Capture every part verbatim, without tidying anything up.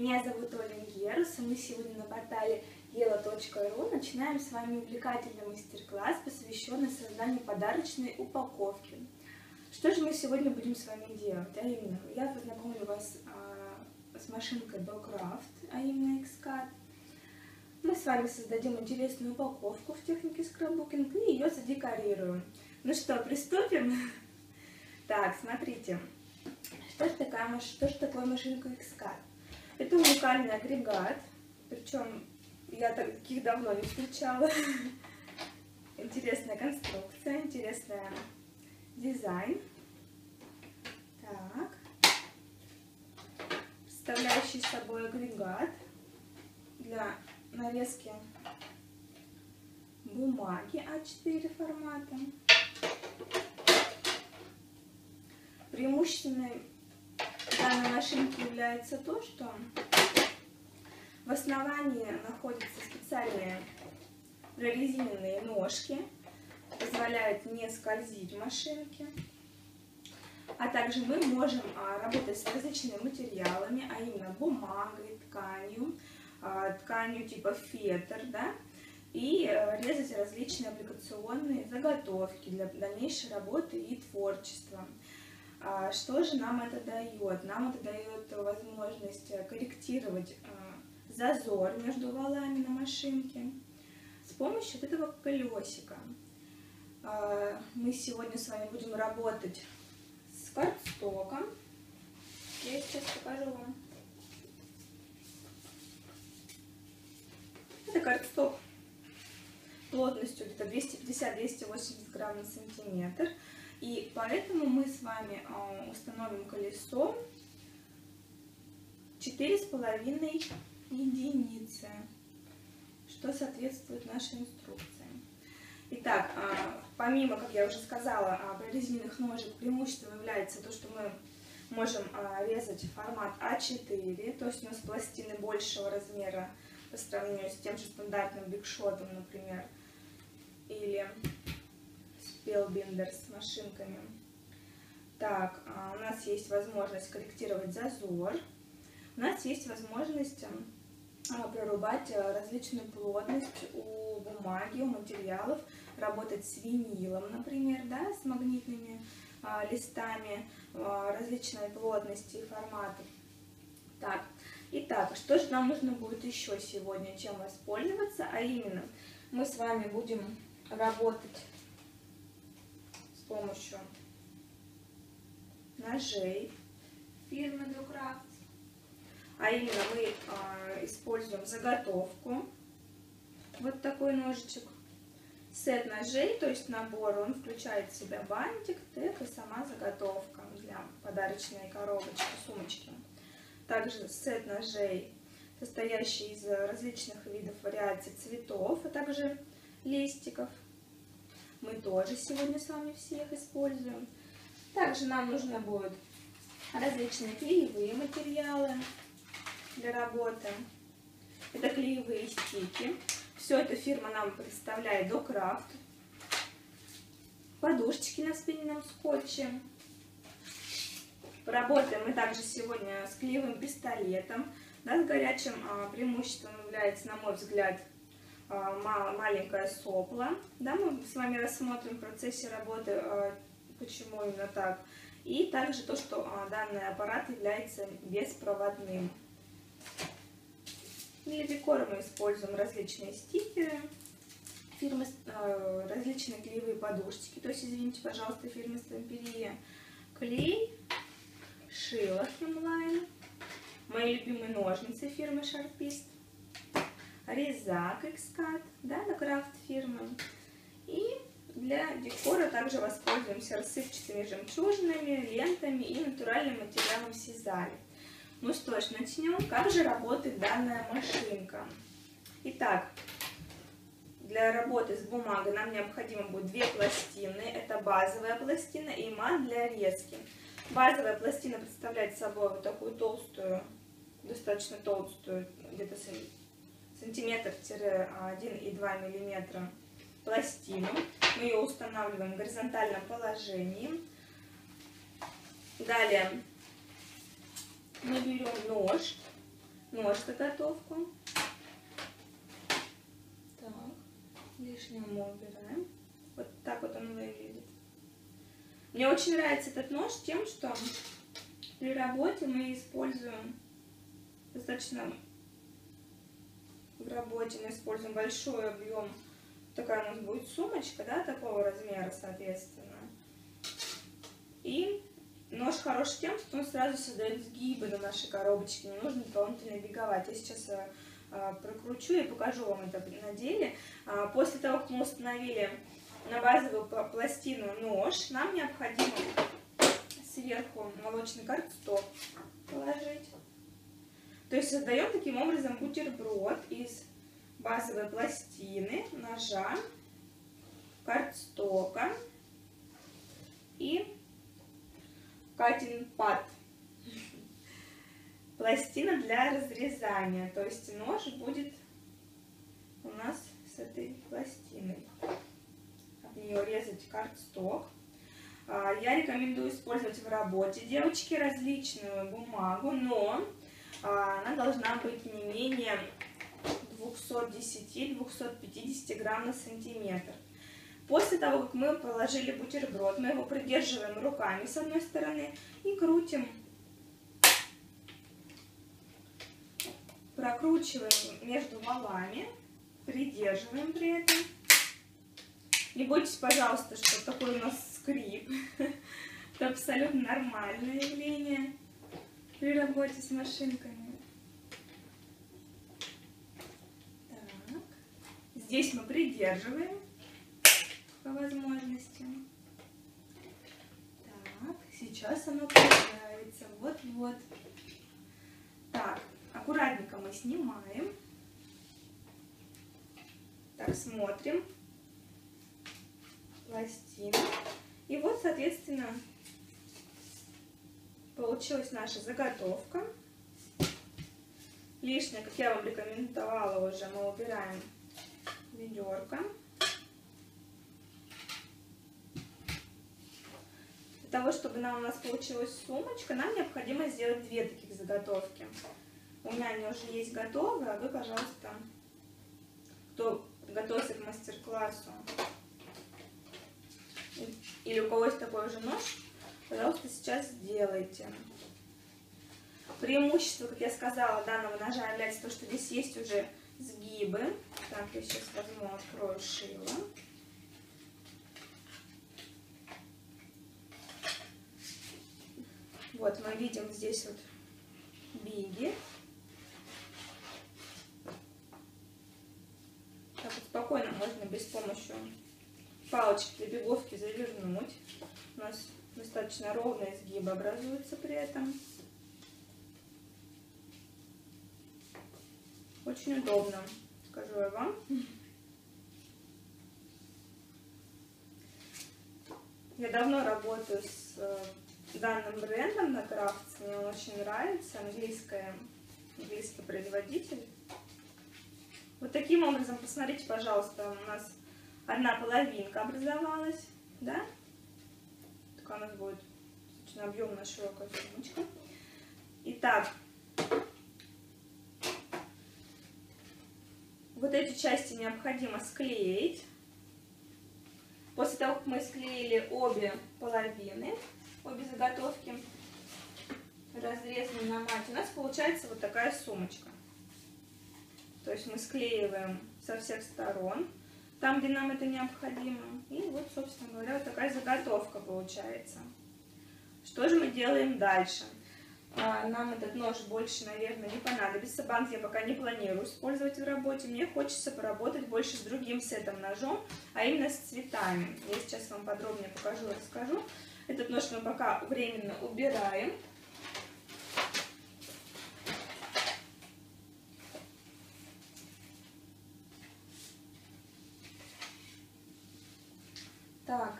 Меня зовут Оля Герус, и мы сегодня на портале ела точка ру начинаем с вами увлекательный мастер-класс, посвященный созданию подарочной упаковки. Что же мы сегодня будем с вами делать? А именно, я познакомлю вас а, с машинкой Docraft, а именно X-Cut. Мы с вами создадим интересную упаковку в технике скрапбукинг и ее задекорируем. Ну что, приступим? Так, смотрите, что же, такая, что же такое машинка X-Cut? Это уникальный агрегат, причем я таких давно не встречала. Интересная конструкция, интересный дизайн. Так, представляющий собой агрегат для нарезки бумаги а четыре формата. Преимущественной данной машинки является то, что в основании находятся специальные прорезиненные ножки, позволяют не скользить в машинке. А также мы можем работать с различными материалами, а именно бумагой, тканью, тканью типа фетр, да, и резать различные аппликационные заготовки для дальнейшей работы и творчества. Что же нам это дает? Нам это дает возможность корректировать зазор между валами на машинке с помощью вот этого колесика. Мы сегодня с вами будем работать с картстоком. Я сейчас покажу вам. Это картсток плотностью где-то двести пятьдесят — двести восемьдесят грамм на сантиметр. И поэтому мы с вами установим колесо четыре с половиной единицы, что соответствует нашей инструкции. Итак, помимо, как я уже сказала, прорезиненных ножек, преимуществом является то, что мы можем резать формат а четыре, то есть у нас пластины большего размера по сравнению с тем же стандартным бигшотом, например, или Spellbinder с машинками. Так, у нас есть возможность корректировать зазор, у нас есть возможность прорубать различную плотность у бумаги, у материалов, работать с винилом, например, да, с магнитными а, листами а, различной плотности и форматов. Так, итак, что же нам нужно будет еще сегодня, чем воспользоваться, а именно мы с вами будем работать с помощью ножей фирмы Docraft. А именно мы э, используем заготовку, вот такой ножичек, сет ножей, то есть набор, он включает в себя бантик, тэп и сама заготовка для подарочной коробочки, сумочки. Также сет ножей, состоящий из различных видов вариаций цветов, а также листиков. Мы тоже сегодня с вами все их используем. Также нам нужно будет различные клеевые материалы для работы. Это клеевые стики. Все это фирма нам представляет Docraft. Подушечки на вспененном скотче. Поработаем мы также сегодня с клеевым пистолетом. Да, с горячим а, преимуществом является, на мой взгляд, а, маленькое сопло. Да, мы с вами рассмотрим в процессе работы, а, почему именно так. И также то, что а, данный аппарат является беспроводным. Для декора мы используем различные стикеры, фирмы, э, различные клеевые подушечки, то есть, извините, пожалуйста, фирмы Stamperia, клей, шило Hemline, мои любимые ножницы фирмы Sharpist, резак X-Cut, да, Docraft фирмы. И для декора также воспользуемся рассыпчатыми жемчужинами, лентами и натуральным материалом сизали. Ну что ж, начнем. Как же работает данная машинка? Итак, для работы с бумагой нам необходимо будет две пластины. Это базовая пластина и мат для резки. Базовая пластина представляет собой вот такую толстую, достаточно толстую, где-то сантиметр-один и два миллиметра пластину. Мы ее устанавливаем в горизонтальном положении. Далее мы берем нож, нож-заготовку. Так, лишнее мы убираем. Вот так вот он выглядит. Мне очень нравится этот нож тем, что при работе мы используем достаточно в работе мы используем большой объем. Такая у нас будет сумочка, да, такого размера, соответственно. И нож хорош тем, что он сразу создает сгибы на нашей коробочке, не нужно дополнительно биговать. Я сейчас а, прокручу и покажу вам это на деле. А, после того, как мы установили на базовую пластину нож, нам необходимо сверху молочный картстоп положить. То есть создаем таким образом бутерброд из базовой пластины, ножа, картстока и cutting pad. Пластина для разрезания, то есть нож будет у нас с этой пластиной. От нее резать картсток. Я рекомендую использовать в работе, девочки, различную бумагу, но она должна быть не менее двухсот десяти — двухсот пятидесяти грамм на сантиметр. После того, как мы положили бутерброд, мы его придерживаем руками с одной стороны и крутим, прокручиваем между валами, придерживаем при этом. Не бойтесь, пожалуйста, что такой у нас скрип. Это абсолютно нормальное явление при работе с машинками. Так. Здесь мы придерживаем по возможности. Так, сейчас оно появляется. Вот-вот. Так, аккуратненько мы снимаем. Так, смотрим. Пластину. И вот, соответственно, получилась наша заготовка. Лишнее, как я вам рекомендовала уже, мы убираем в ведерко. Для того, чтобы нам, у нас получилась сумочка, нам необходимо сделать две таких заготовки. У меня они уже есть готовы, а вы, пожалуйста, кто готовится к мастер-классу, или у кого есть такой же нож, пожалуйста, сейчас сделайте. Преимущество, как я сказала, данного ножа является то, что здесь есть уже сгибы. Так, я сейчас возьму, открою шило. Вот мы видим здесь вот биги. Так вот спокойно можно без помощи палочки для беговки завернуть. У нас достаточно ровные сгибы образуются при этом. Очень удобно, скажу я вам. Я давно работаю с данным брендом на Crafts, мне он очень нравится, английская, английский производитель. Вот таким образом, посмотрите, пожалуйста, у нас одна половинка образовалась, да? Такая у нас будет очень объемная широкая сумочка. Итак, вот эти части необходимо склеить. После того, как мы склеили обе половины, обе заготовки, разрезаны на мать, у нас получается вот такая сумочка. То есть мы склеиваем со всех сторон, там, где нам это необходимо. И вот, собственно говоря, вот такая заготовка получается. Что же мы делаем дальше? Нам этот нож больше, наверное, не понадобится. Бант я пока не планирую использовать в работе. Мне хочется поработать больше с другим сетом ножом, а именно с цветами. Я сейчас вам подробнее покажу, расскажу. Этот нож мы пока временно убираем. Так,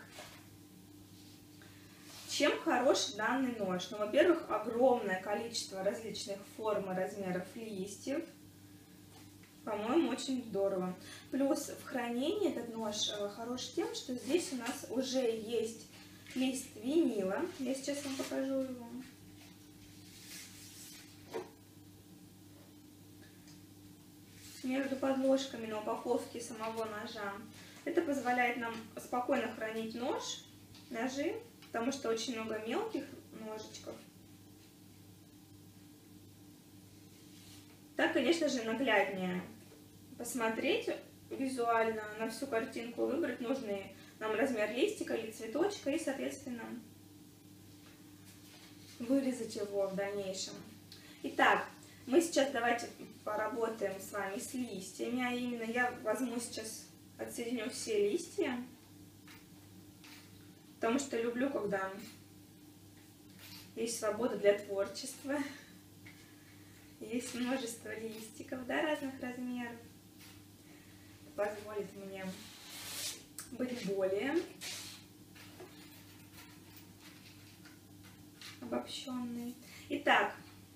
чем хорош данный нож? Ну, во-первых, огромное количество различных форм и размеров листьев. По-моему, очень здорово. Плюс в хранении этот нож хорош тем, что здесь у нас уже есть лист винила. Я сейчас вам покажу его. между подложками на упаковке самого ножа. Это позволяет нам спокойно хранить нож, ножи, потому что очень много мелких ножичков. Так, конечно же, нагляднее посмотреть визуально на всю картинку, выбрать нужный нам размер листика или цветочка и, соответственно, вырезать его в дальнейшем. Итак, мы сейчас давайте поработаем с вами с листьями, а именно я возьму сейчас, отсоединю все листья, потому что люблю, когда есть свобода для творчества, есть множество листиков, да, разных размеров, позволит мне быть более обобщенной. Итак,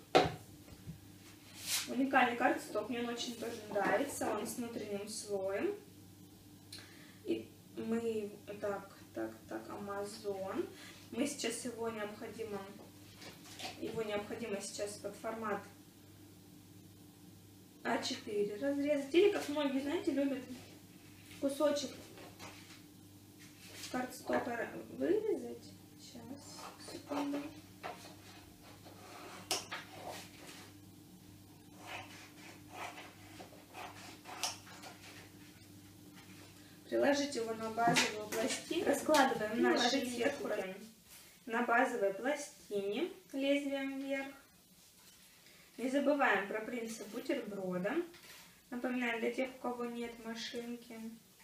уникальный картстоп, мне он очень тоже нравится, он с внутренним слоем. И мы, так, так, так, Амазон. Мы сейчас его необходимо, его необходимо сейчас под формат а четыре разрезать. Или, как многие, знаете, любят кусочек картстопа вырезать. Сейчас, секунду. Приложить его на базовую пластину. Раскладываем наши листики на базовой пластине лезвием вверх. Не забываем про принцип бутерброда. Напоминаю, для тех, у кого нет машинки,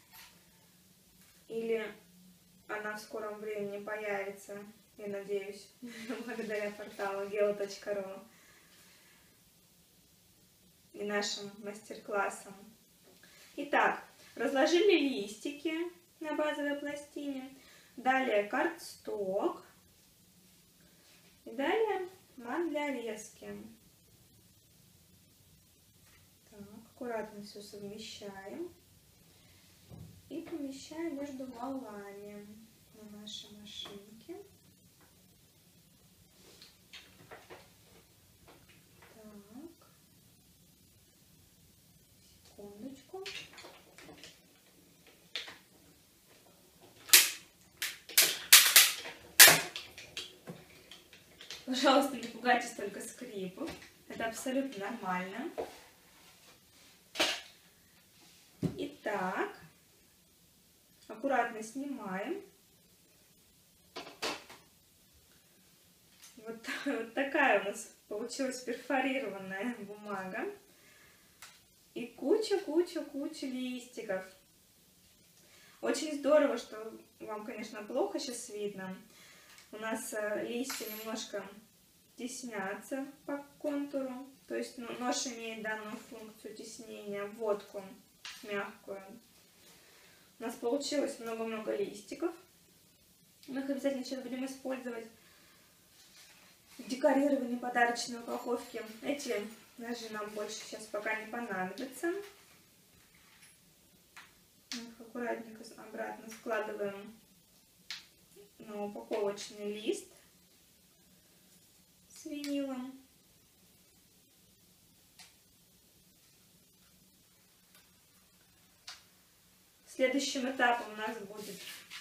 или она в скором времени появится, я надеюсь, благодаря порталу гео точка ру и нашим мастер-классам. Итак, разложили листики на базовой пластине, далее картсток и далее мат для резки. Так, аккуратно все совмещаем и помещаем между валами на нашей машинке. Так, секундочку. Пожалуйста, не пугайтесь только скрипов. Это абсолютно нормально. Итак, аккуратно снимаем. Вот, вот такая у нас получилась перфорированная бумага. И куча-куча-куча листиков. Очень здорово, что вам, конечно, плохо сейчас видно. У нас листья немножко теснятся по контуру. То есть нож имеет данную функцию теснения, обводку мягкую. У нас получилось много-много листиков. Мы их обязательно сейчас будем использовать в декорировании подарочной упаковки. Эти ножи нам больше сейчас пока не понадобятся. Мы их аккуратненько обратно складываем на упаковочный лист с винилом. Следующим этапом у нас будет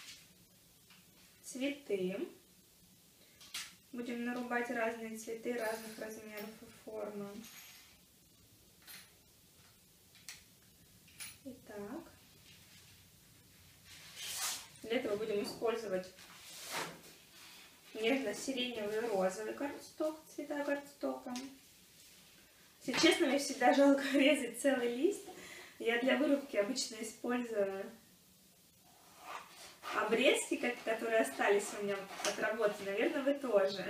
цветы. Будем нарубать разные цветы разных размеров и формы. Итак, для этого будем использовать нежно-сиреневый и розовый картсток, цвета картстока. Если честно, мне всегда жалко резать целый лист. Я для вырубки обычно использую обрезки, которые остались у меня от работы. Наверное, вы тоже.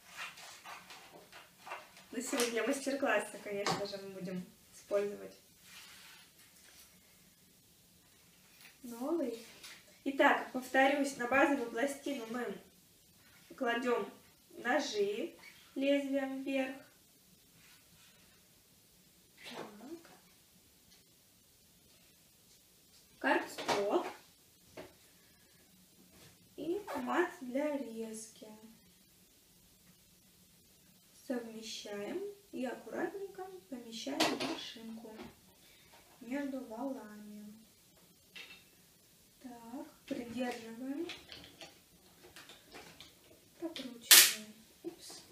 Но сегодня для мастер-класса, конечно же, мы будем использовать новый. Итак, повторюсь, на базовую пластину мы кладем ножи лезвием вверх. Так. Картсток и мат для резки. Совмещаем и аккуратненько помещаем в машинку. между валами. Так, придерживаем, прокручиваем. Упс.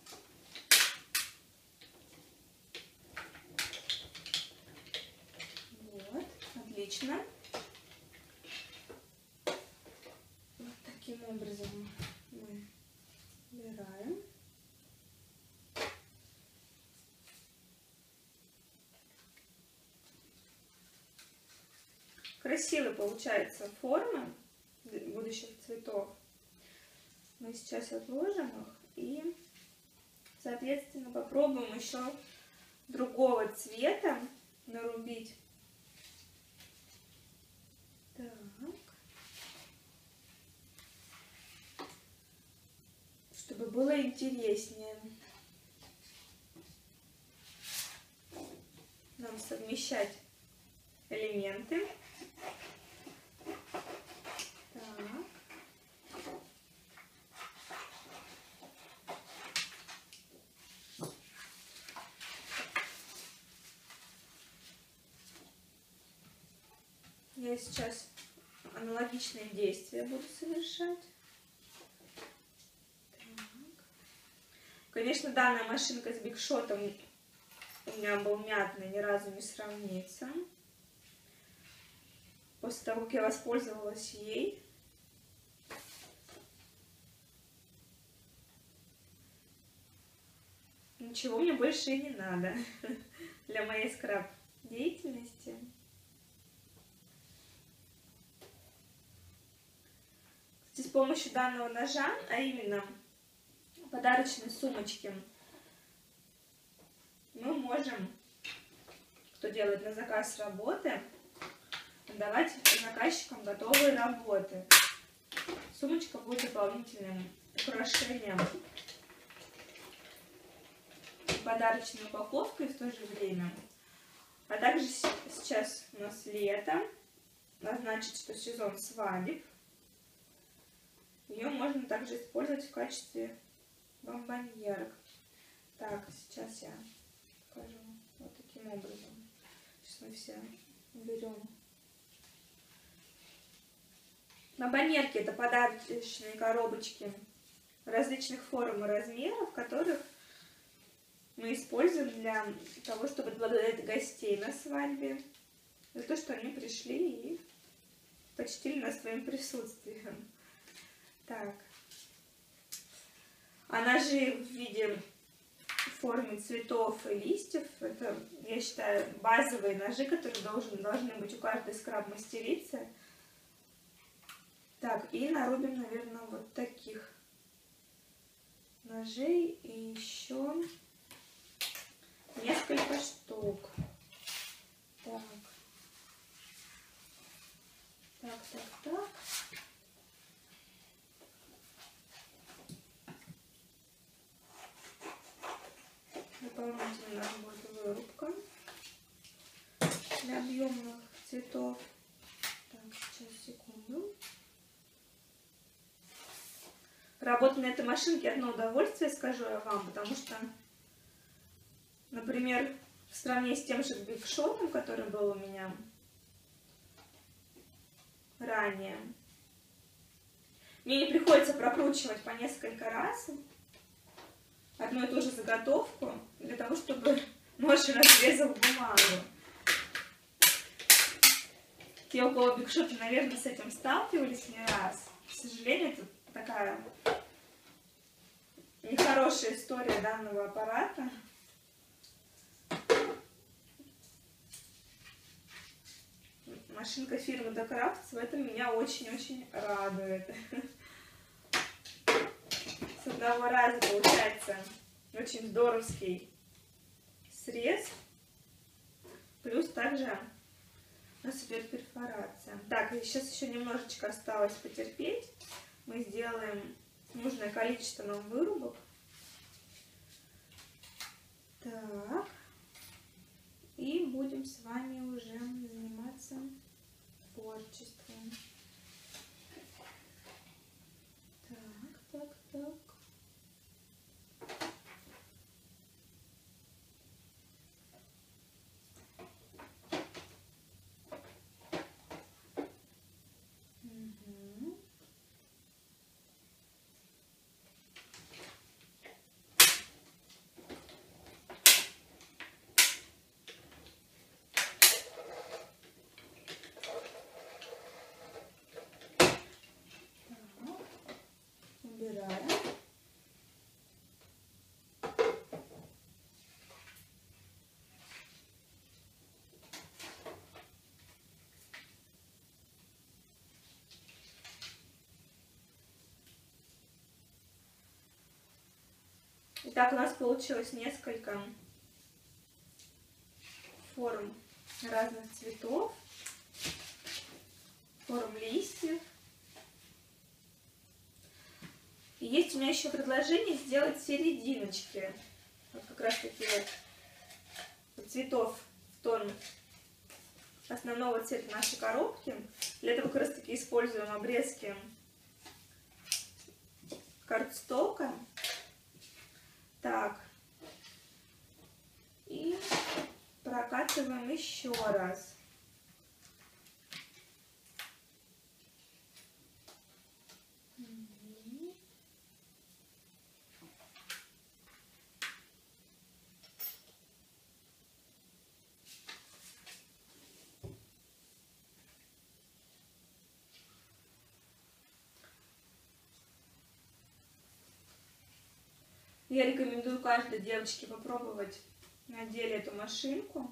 Вот, отлично. Вот таким образом мы убираем. Красивые получаются формы будущих цветов. Мы сейчас отложим их и, соответственно, попробуем еще другого цвета нарубить. Так. Чтобы было интереснее нам совмещать элементы. Так. Я сейчас аналогичные действия буду совершать. Так. Конечно, данная машинка с бигшотом у меня был мятный, ни разу не сравнится. После того, как я воспользовалась ей, ничего мне больше и не надо для моей скраб деятельности. С помощью данного ножа, а именно подарочной сумочки, мы можем, кто делает на заказ работы, давать заказчикам готовые работы. Сумочка будет дополнительным украшением и подарочной упаковкой в то же время. А также сейчас у нас лето, а значит, что сезон свадеб. Ее можно также использовать в качестве бомбоньерок. Так, сейчас я покажу вот таким образом. Сейчас мы все берем. Бомбоньерки — это подарочные коробочки различных форм и размеров, которых мы используем для того, чтобы отблагодарить гостей на свадьбе, за то, что они пришли и почтили нас своим присутствием. Так. А ножи в виде, в форме цветов и листьев, это, я считаю, базовые ножи, которые должен, должны быть у каждой скраб-мастерицы. Так, и нарубим, наверное, вот таких ножей и еще несколько штук. Так. Так, так, так. Дополнительно у нас будет вырубка для объемных цветов. Так, сейчас, секунду. Работа на этой машинке одно удовольствие, скажу я вам, потому что, например, в сравнении с тем же бигшотом, который был у меня ранее, мне не приходится прокручивать по несколько раз одну и ту же заготовку для того, чтобы нож разрезал бумагу. Те, у кого бигшоты, наверное, с этим сталкивались не раз. К сожалению, это такая нехорошая история данного аппарата. Машинка фирмы Докрафтс в этом меня очень-очень радует. С одного раза получается очень здоровский срез. Плюс также у нас идет перфорация. Так, и сейчас еще немножечко осталось потерпеть. Мы сделаем нужное количество нам вырубок. Так. И будем с вами уже заниматься творчеством. Так, так, так. Итак, у нас получилось несколько форм разных цветов, форм листьев. И есть у меня еще предложение сделать серединочки. Вот как раз таки вот цветов в тон основного цвета нашей коробки. Для этого как раз таки используем обрезки картстока. Так. И прокатываем еще раз. Я рекомендую каждой девочке попробовать на деле эту машинку.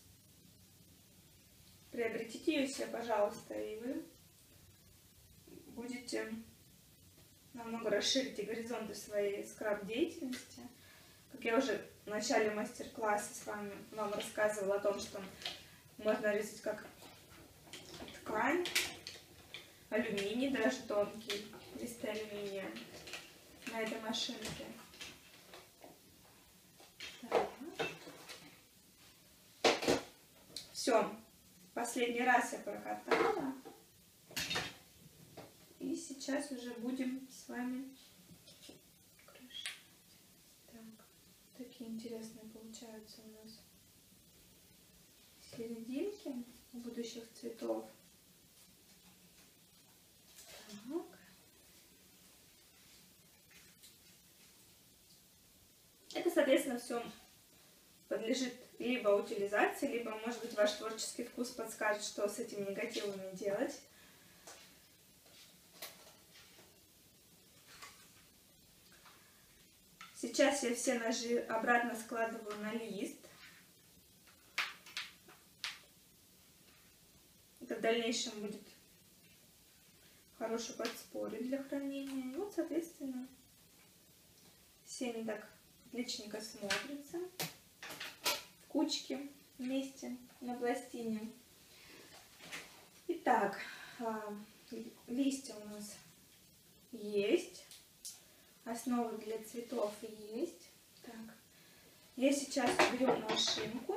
Приобретите ее себе, пожалуйста, и вы будете намного расширить горизонты своей скраб-деятельности. Как я уже в начале мастер-класса с вами вам рассказывала о том, что можно резать как ткань, алюминий, даже тонкий, листы алюминия на этой машинке. Все, последний раз я прокатала, и сейчас уже будем с вами крышить. Так, такие интересные получаются у нас серединки у будущих цветов. Так. Это, соответственно, все подлежит либо утилизации, либо, может быть, ваш творческий вкус подскажет, что с этими негативами делать. Сейчас я все ножи обратно складываю на лист. Это в дальнейшем будет хороший подспорье для хранения. И вот, соответственно, все они так отличненько смотрятся в кучке вместе на пластине. Итак, листья у нас есть, основы для цветов есть. Так, я сейчас беру машинку.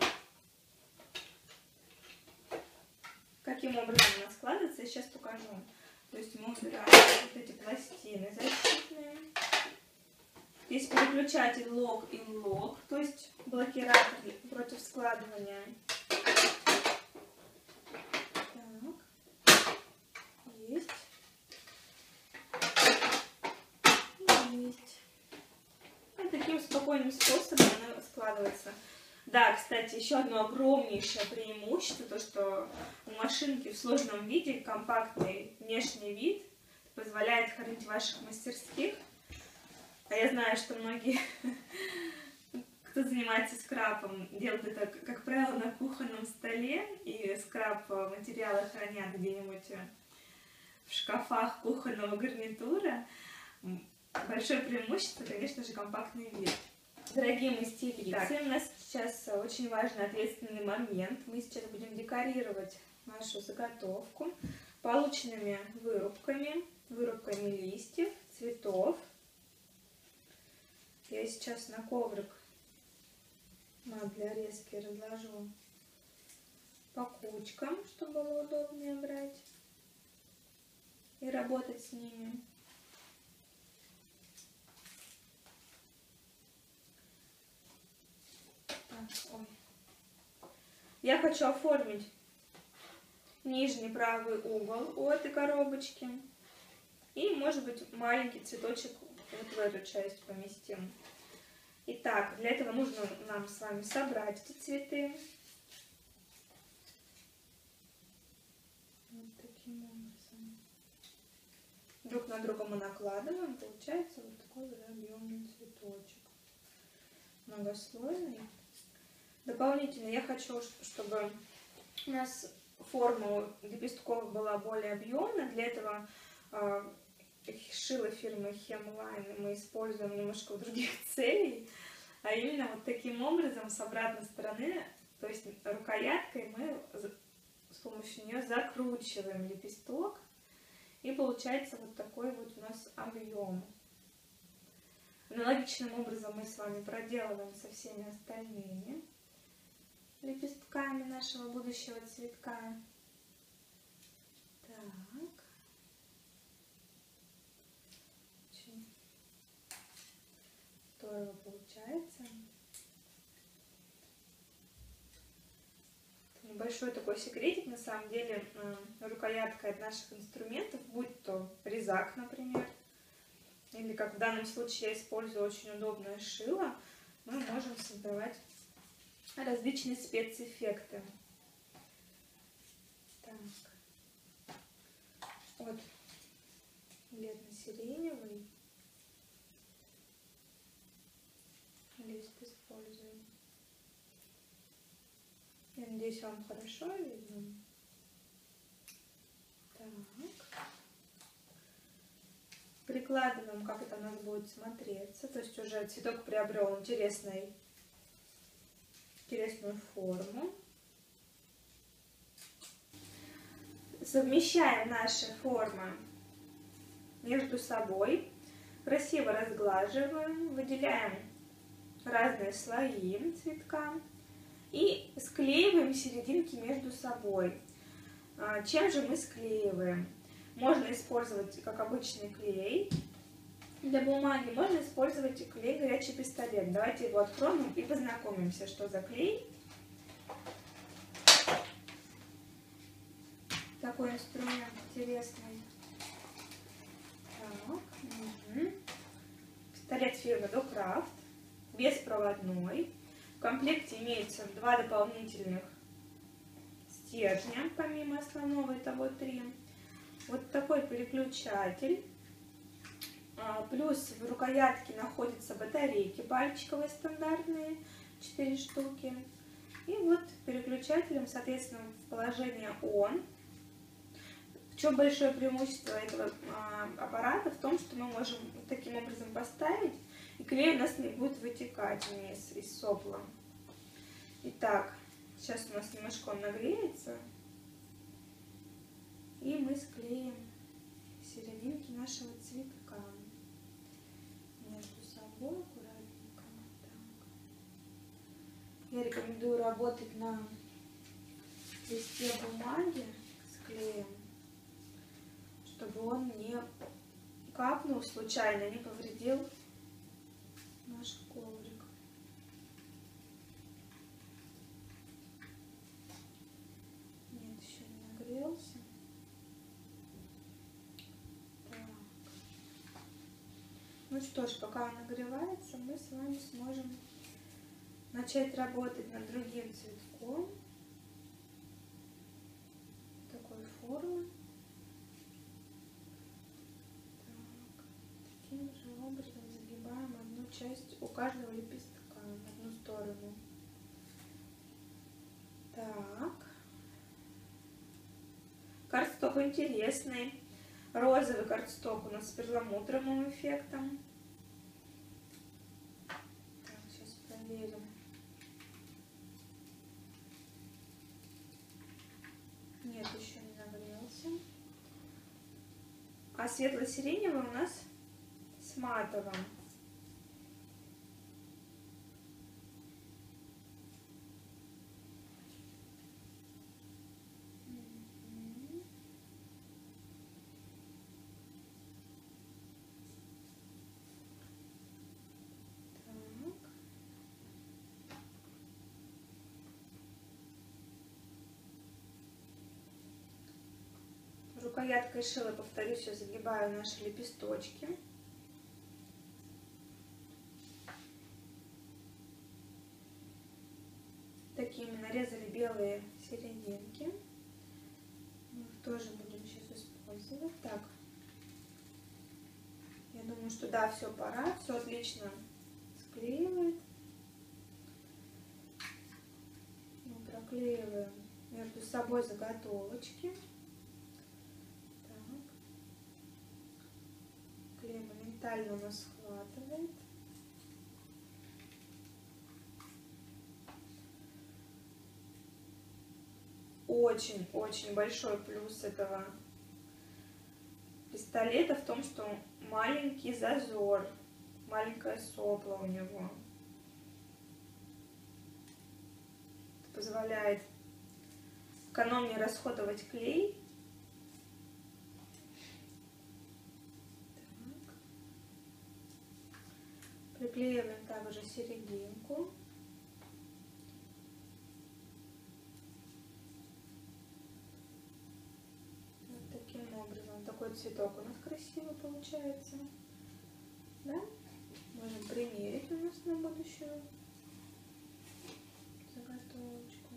Каким образом она складывается, я сейчас покажу. То есть мы убираем вот эти пластины защитные. Здесь переключатель лок и лок, то есть блокиратор против складывания. Так. Есть. Есть. И таким спокойным способом она складывается. Да, кстати, еще одно огромнейшее преимущество, то что у машинки в сложном виде компактный внешний вид позволяет хранить в ваших мастерских. А я знаю, что многие, кто занимается скрапом, делают это, как правило, на кухонном столе, и скрап-материалы хранят где-нибудь в шкафах кухонного гарнитура. Большое преимущество, конечно же, компактный вид. Дорогие мои стилисты, у нас сейчас очень важный ответственный момент. Мы сейчас будем декорировать нашу заготовку полученными вырубками, вырубками листьев, цветов. Я сейчас на коврик для резки разложу по кучкам, чтобы было удобнее брать и работать с ними. Так, ой. Я хочу оформить нижний правый угол у этой коробочки. И, может быть, маленький цветочек вот в эту часть поместим. Итак, для этого нужно нам с вами собрать эти цветы. Вот таким образом. Друг на друга мы накладываем. Получается вот такой вот объемный цветочек. Многослойный. Дополнительно я хочу, чтобы у нас форма лепестков была более объемная. Для этого шило фирмы Hemline мы используем немножко в других целей, а именно вот таким образом с обратной стороны, то есть рукояткой мы с помощью нее закручиваем лепесток, и получается вот такой вот у нас объем. Аналогичным образом мы с вами проделываем со всеми остальными лепестками нашего будущего цветка. Так. Очень здорово получается. Небольшой такой секретик, на самом деле, рукоятка от наших инструментов, будь то резак, например, или, как в данном случае, я использую очень удобное шило, мы можем создавать различные спецэффекты. Так. Вот бледно-сиреневый лист используем. Я надеюсь, вам хорошо видно. Так. Прикладываем, как это у нас будет смотреться. То есть уже цветок приобрел интересный, интересную форму. Совмещаем наши формы между собой. Красиво разглаживаем, выделяем разные слои цветка и склеиваем серединки между собой. Чем же мы склеиваем? Можно использовать, как обычный клей для бумаги, можно использовать клей горячий пистолет. Давайте его откроем и познакомимся, что за клей. Такой инструмент интересный. Так, угу. Пистолет фирмы Docraft, беспроводной. В комплекте имеется два дополнительных стержня, помимо основного, итого три. Вот такой переключатель. Плюс в рукоятке находятся батарейки пальчиковые стандартные, четыре штуки. И вот переключателем, соответственно, в положение он. В чем большое преимущество этого аппарата? В том, что мы можем таким образом поставить, и клей у нас не будет вытекать вниз из сопла. Итак, сейчас у нас немножко он нагреется. И мы склеим серединки нашего цветка между собой аккуратненько. Так. Я рекомендую работать на листе бумаги с клеем, чтобы он не капнул случайно, не повредил наш коврик. Нет, еще не нагрелся. Ну что ж, пока он нагревается, мы с вами сможем начать работать над другим цветком такой формы. Так, таким же образом загибаем одну часть у каждого лепестка в одну сторону. Так, картсток интересный. Розовый картсток у нас с перламутровым эффектом. Так, сейчас проверим. Нет, еще не нагрелся. А светло-сиреневый у нас с матовым. Рукояткой шила, повторюсь, я загибаю наши лепесточки. Такие мы нарезали белые серединки. Мы их тоже будем сейчас использовать. Так, я думаю, что да, все, пора, все отлично склеивает. Мы проклеиваем между собой заготовочки. моментально у нас схватывает. Очень-очень большой плюс этого пистолета в том, что маленький зазор, маленькое сопло у него. Это позволяет экономнее расходовать клей. Так. Приклеиваем также серединку. Вот таким образом. Такой цветок у нас красивый получается. Да? Можем примерить у нас на будущую заготовочку,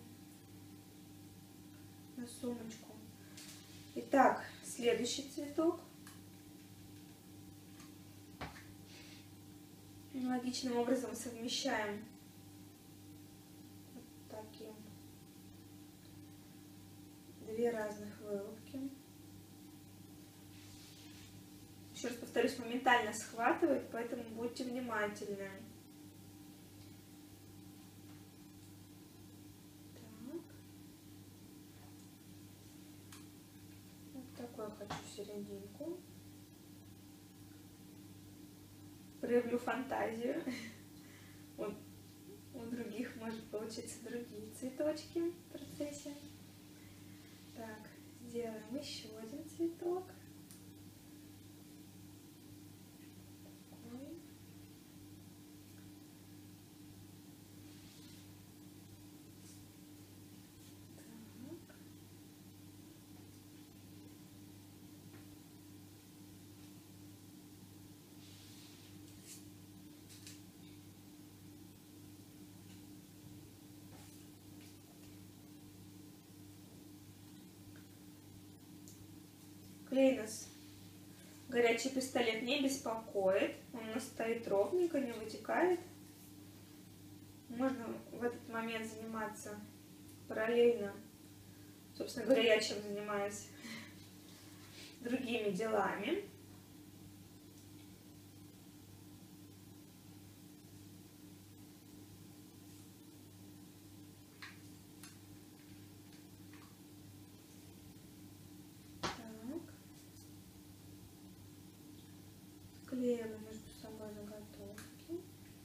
на сумочку. Итак, следующий цветок. Аналогичным образом совмещаем вот таким две разных вылупки. Еще раз повторюсь, моментально схватывает, поэтому будьте внимательны. Так. Вот такую хочу серединку. Проявлю фантазию. Вот у других может получиться другие цветочки в процессе. Так, сделаем еще один цветок. Такой. Так. Клей нас, горячий пистолет, не беспокоит. Он у нас стоит ровненько, не вытекает. Можно в этот момент заниматься параллельно. Собственно говоря, я чем занимаюсь? Другими делами. Клеим между собой заготовки.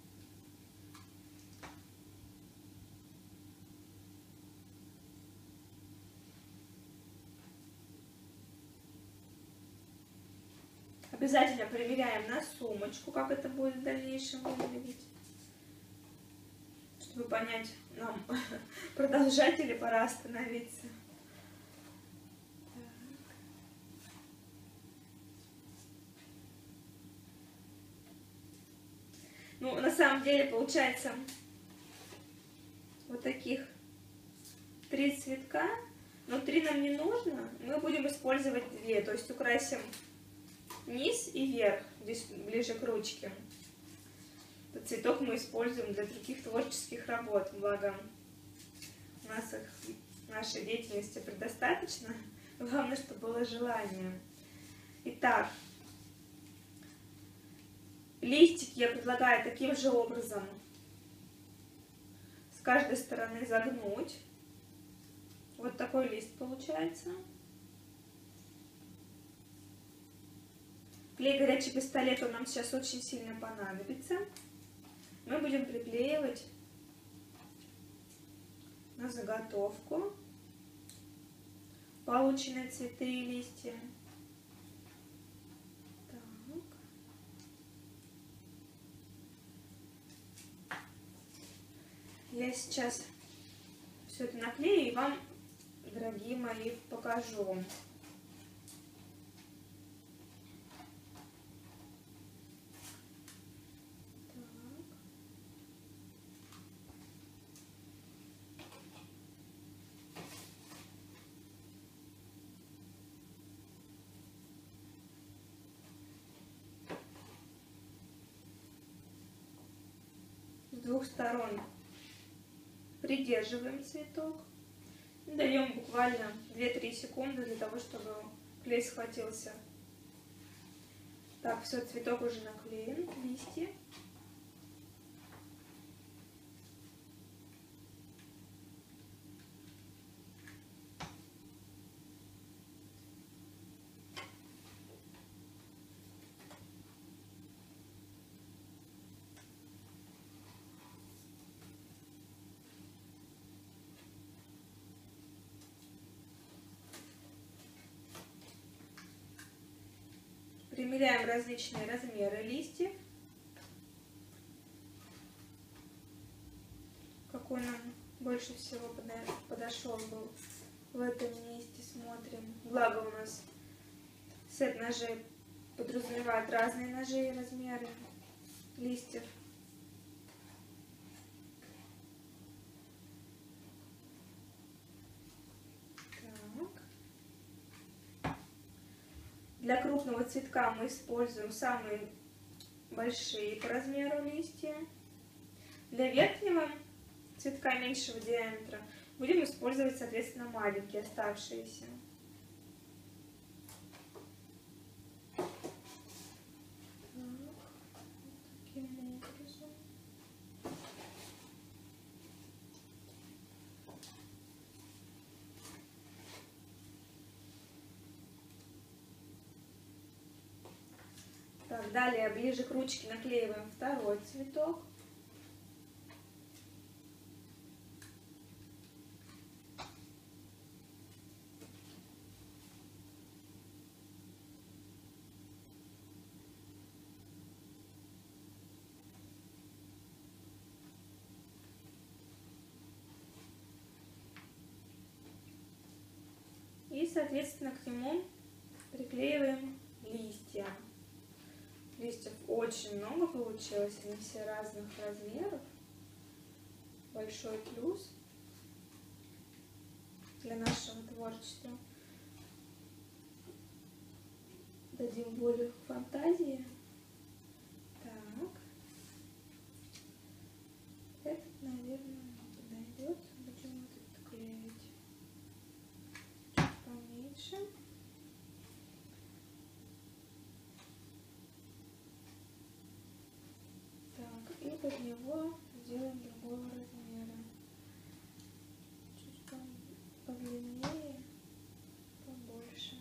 Обязательно проверяем на сумочку, как это будет в дальнейшем выглядеть, чтобы понять, нам продолжать или пора остановиться. Ну, на самом деле, получается вот таких три цветка, но три нам не нужно, мы будем использовать две, то есть украсим низ и верх, здесь ближе к ручке. Этот цветок мы используем для других творческих работ, благо у нас их в нашей деятельности предостаточно, главное, чтобы было желание. Итак, листик я предлагаю таким же образом с каждой стороны загнуть. Вот такой лист получается. Клей горячий пистолет, он нам сейчас очень сильно понадобится. Мы будем приклеивать на заготовку полученные цветы и листья. Я сейчас все это наклею и вам, дорогие мои, покажу. С двух сторон придерживаем цветок, даем буквально две-три секунды для того, чтобы клей схватился Так, все, цветок уже наклеен, листья. Примеряем различные размеры листьев. Какой нам больше всего подошел был в этом месте. Смотрим. Благо у нас сет ножей подразумевает разные ножи и размеры листьев. Для крупного цветка мы используем самые большие по размеру листья. Для верхнего цветка меньшего диаметра будем использовать, соответственно, маленькие оставшиеся. Так, далее ближе к ручке наклеиваем второй цветок. И, соответственно, к нему приклеиваем листья. Листьев очень много получилось, они все разных размеров. Большой плюс для нашего творчества. Дадим волю фантазии. Так. Этот, наверное, подойдет. Будем вот это клеить. Чуть поменьше. И под него сделаем другого размера. Чуть подлиннее, побольше.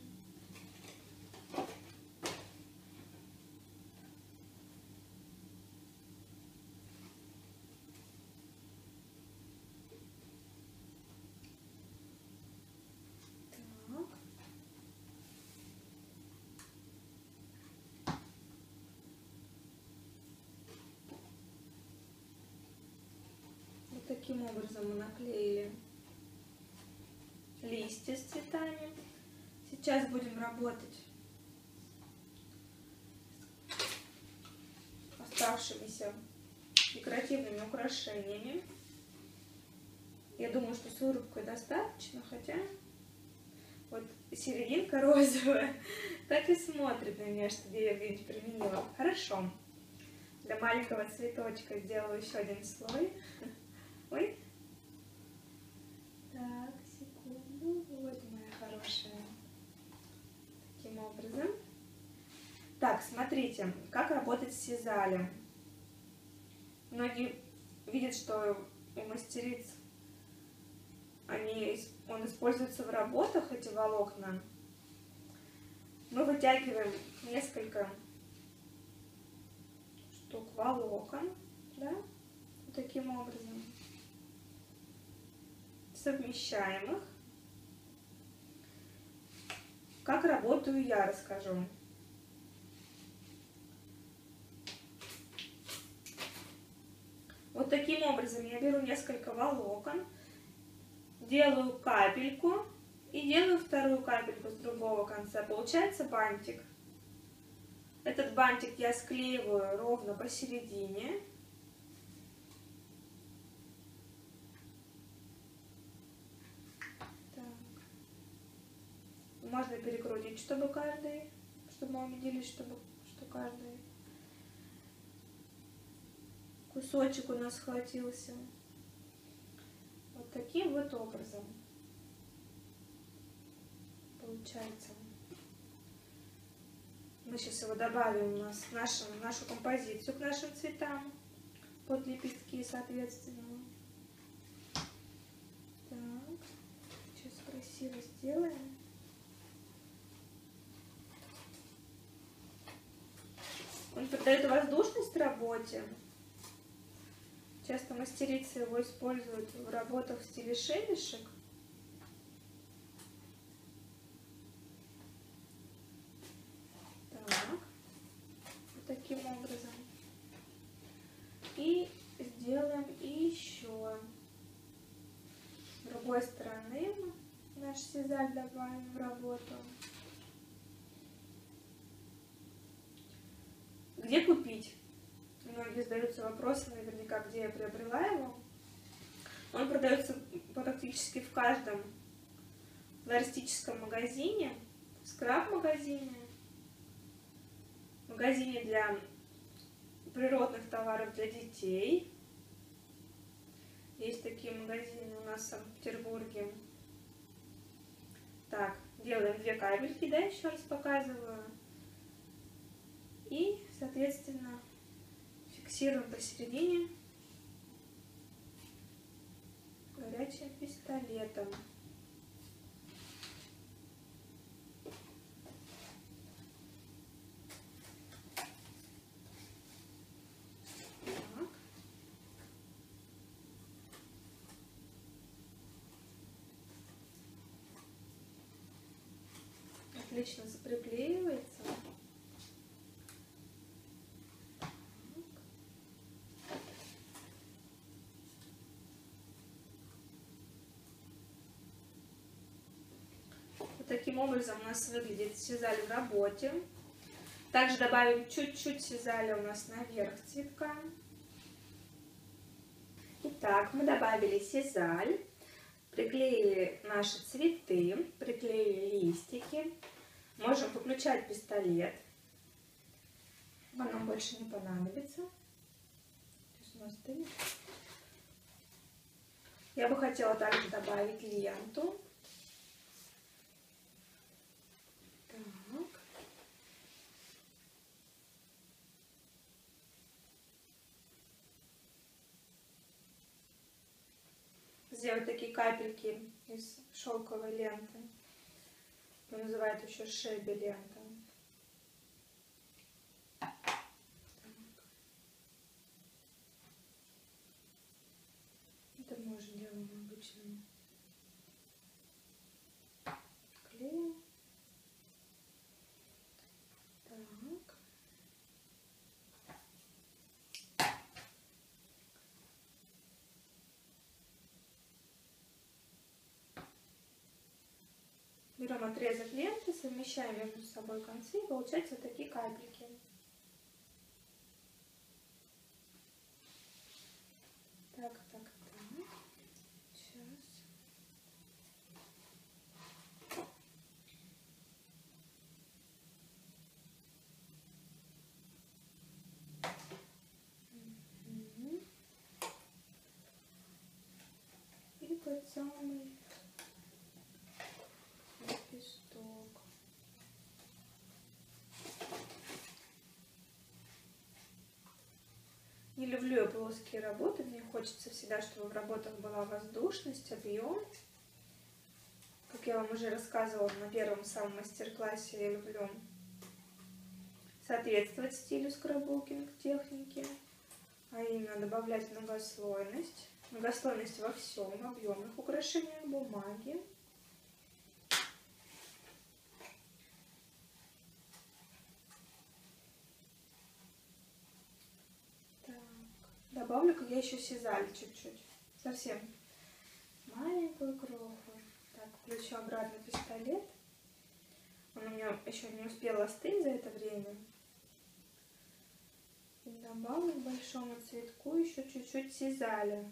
Так. Таким образом мы наклеили листья с цветами. Сейчас будем работать с оставшимися декоративными украшениями. Я думаю, что с вырубкой достаточно, хотя вот серединка розовая так и смотрит на меня, что я ее где-нибудь применила. Хорошо. Для маленького цветочка сделаю еще один слой. Ой. Так, секунду. Вот моя хорошая. Таким образом. Так, смотрите, как работать с сизалем. Многие видят, что у мастериц они, он используется в работах, эти волокна. Мы вытягиваем несколько штук волокон, да, вот таким образом. Совмещаем их. Как работаю я, расскажу. Вот таким образом я беру несколько волокон, делаю капельку и делаю вторую капельку с другого конца. Получается бантик. Этот бантик я склеиваю ровно посередине. Можно перекрутить, чтобы каждый, чтобы мы убедились, чтобы, что каждый кусочек у нас схватился. Вот таким вот образом получается Мы сейчас его добавим у нас в нашу, в нашу композицию к нашим цветам под лепестки, соответственно. Так, сейчас красиво сделаем. Он придает воздушность работе. Часто мастерицы его используют в работах в стиле шелишек. Так, вот таким образом. И сделаем еще. С другой стороны мы наш сизаль добавим в работу. Где купить? Многие задаются вопросом, наверняка, где я приобрела его. Он продается практически в каждом флористическом магазине, в скраб-магазине, магазине для природных товаров для детей. Есть такие магазины у нас в Санкт-Петербурге. Так, делаем две капельки, да, еще раз показываю. И, соответственно, фиксируем посередине горячим пистолетом. Так. Отлично заприклеивается. Таким образом у нас выглядит сизаль в работе. Также добавим чуть-чуть сизаля у нас наверх цветка. Итак, мы добавили сизаль, приклеили наши цветы, приклеили листики. Можем выключать пистолет. Он нам больше не понадобится. Я бы хотела также добавить ленту. Сделать такие капельки из шелковой ленты. Ее называют еще шеби лента. Это мы уже делаем обычным клеем. Так. Берем отрезок ленты, совмещаем между собой концы, и получаются вот такие капельки. Так, так, так. Сейчас. Угу. И тот самый лепесток. Не люблю я плоские работы, мне хочется всегда, чтобы в работах была воздушность, объем. Как я вам уже рассказывала на первом самом мастер-классе, я люблю соответствовать стилю скраббукинг техники, а именно добавлять многослойность. Многослойность во всем, в объемных украшениях бумаги. Добавлю-ка я еще сизаль чуть-чуть, совсем маленькую кроху. Так, включу обратно пистолет. Он у меня еще не успел остыть за это время. И добавлю к большому цветку еще чуть-чуть сизаля.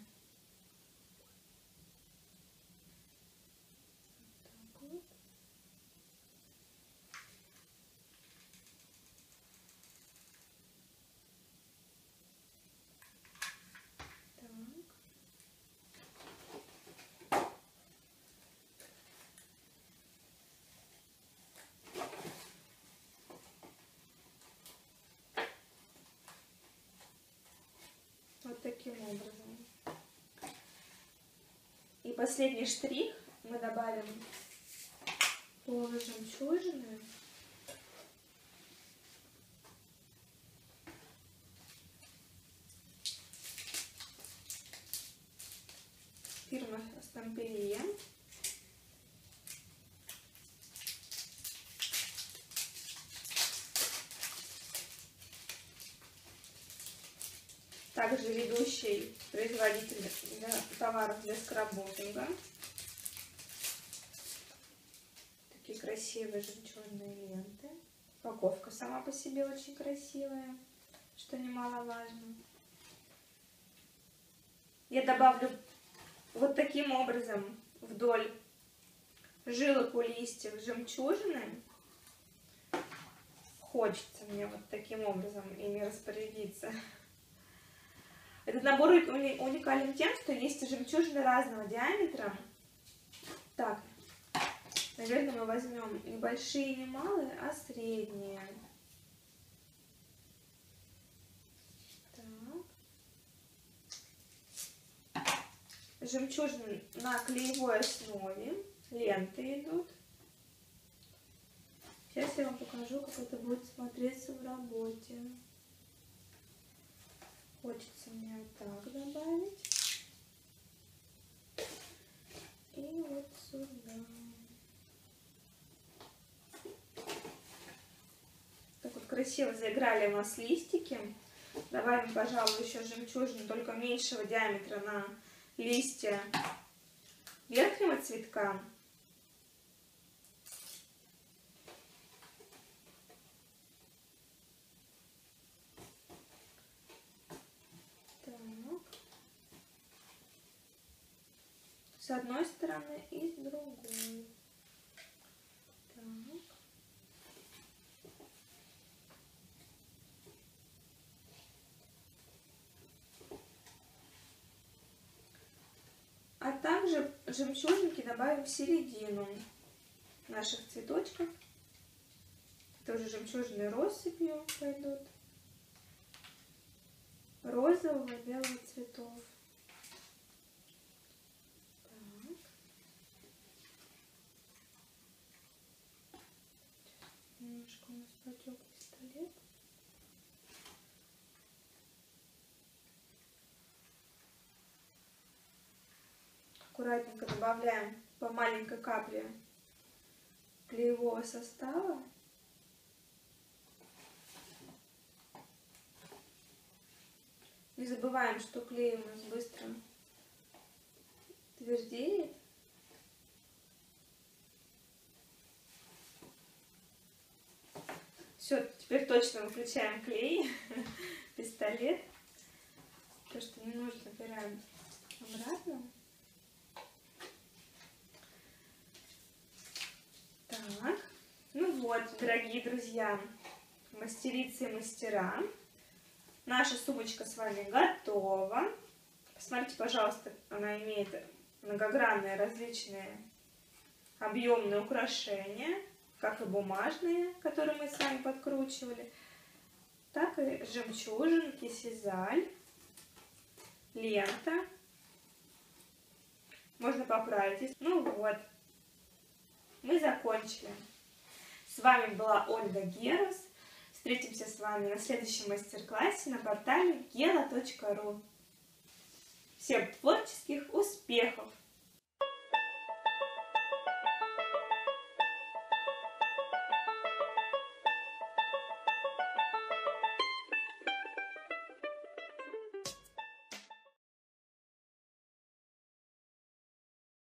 Так вот. последний штрих мы добавим полужемчужины. Фирма Стамперия. Также ведущий производитель товаров для скраббукинга. Такие красивые жемчужные ленты. Упаковка сама по себе очень красивая, что немаловажно. Я добавлю вот таким образом вдоль жилок у листьев жемчужины. Хочется мне вот таким образом ими распорядиться. Этот набор уникален тем, что есть жемчужины разного диаметра. Так, наверное, мы возьмем небольшие, не малые, а средние. Так. Жемчужины на клеевой основе. Ленты идут. Сейчас я вам покажу, как это будет смотреться в работе. Хочется мне вот так добавить. И вот сюда. Так вот красиво заиграли у нас листики. Добавим, пожалуй, еще жемчужину, только меньшего диаметра на листья верхнего цветка. С одной стороны и с другой. Так. А также жемчужинки добавим в середину наших цветочков. Тоже жемчужные россыпью пойдут. Розового и белого цветов. Немножко у нас потек пистолет. Аккуратненько добавляем по маленькой капле клеевого состава. Не забываем, что клей у нас быстро твердеет. Все, теперь точно выключаем клей, пистолет. То, что не нужно, убираем обратно. Так, ну вот, дорогие друзья, мастерицы и мастера, наша сумочка с вами готова. Посмотрите, пожалуйста, она имеет многогранные различные объемные украшения, как и бумажные, которые мы с вами подкручивали, так и жемчужинки, сизаль, лента. Можно поправить. Ну вот, мы закончили. С вами была Ольга Герус. Встретимся с вами на следующем мастер-классе на портале гела точка ру. Всем творческих успехов!